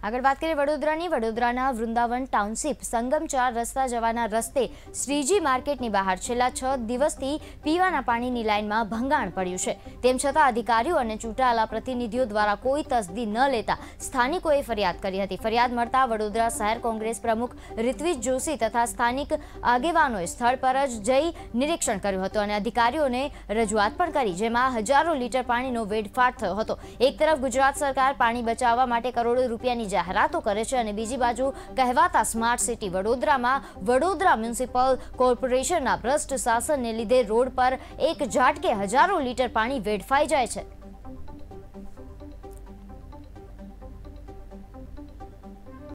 આગળ વાત કરીએ વડોદરાની. વડોદરાના વૃંદાવન ટાઉનશીપ સંગમ 4 રસ્તા જવાના રસ્તે શ્રીજી માર્કેટની બહાર છેલ્લા 6 દિવસથી પીવાના પાણીની લાઇનમાં ભંગાણ પડ્યું છે. તેમ છતાં અધિકારીઓ અને ચૂંટાયેલા પ્રતિનિધિઓ દ્વારા કોઈ તસદી ન લેતા સ્થાનિકોએ ફરિયાદ કરી હતી. ફરિયાદ મળતા વડોદરા શહેર કોંગ્રેસ પ્રમુખ રિત્વિજ જોશી તથા સ્થાનિક આગેવાનોએ સ્થળ પર જ જઈ નિરીક્ષણ કર્યું હતું અને અધિકારીઓને રજૂઆત પણ કરી, જેમાં હજારો લીટર પાણીનો વેડફાટ થયો હતો. એક તરફ ગુજરાત સરકાર પાણી બચાવવા માટે કરોડો રૂપિયાની જાહેરાતો કરે છે અને બીજી બાજુ કહેવાતા સ્માર્ટ સિટી વડોદરામાં વડોદરા મ્યુનિસિપલ કોર્પોરેશનના ભ્રષ્ટ શાસનને લીધે રોડ પર એક ઝાટકે હજારો લીટર પાણી વેડફાઈ જાય છે.